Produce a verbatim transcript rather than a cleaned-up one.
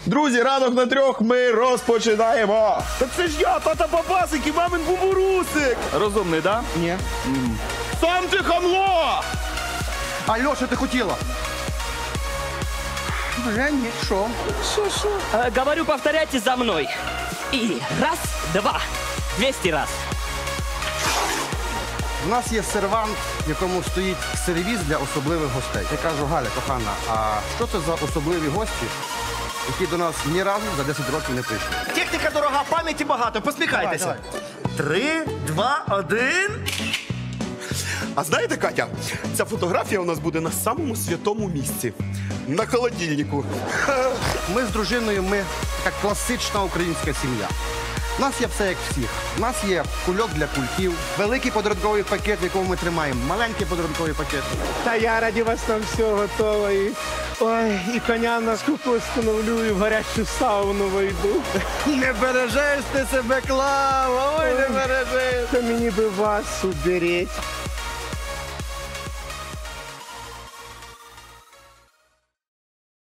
Друзі, ранок на трьох ми розпочинаємо. Та це ж я, тата Бабасик і мамин Бубурусик. Розумний, да? Ні. Сам ти хамло! Алло, що ти хотіла? Вже ні, що? Э, Говорю, повторяйте за мной. И раз, два, двести раз. У нас є сервант, в якому стоїть сервіз для особливих гостей. Я кажу, Галя, кохана, а що це за особливі гості, які до нас ні разу за десять років не прийшли? Техніка дорога, пам'яті багато. Посміхайтеся. Давай, Три, два, один. А знаєте, Катя, ця фотографія у нас буде на самому святому місці. На холодильнику. Ми з дружиною, ми така класична українська сім'я. У нас є все як всіх. У нас є кульок для кульків, великий подарунковий пакет, в якому ми тримаємо маленький подарунковий пакет. Та я раді вас там все готово. І, ой, і коня на скупу встановлю, і в гарячу сауну вийду. Не бережеш ти себе, Клава, ой, не бережеш. Та мені би вас уберіть.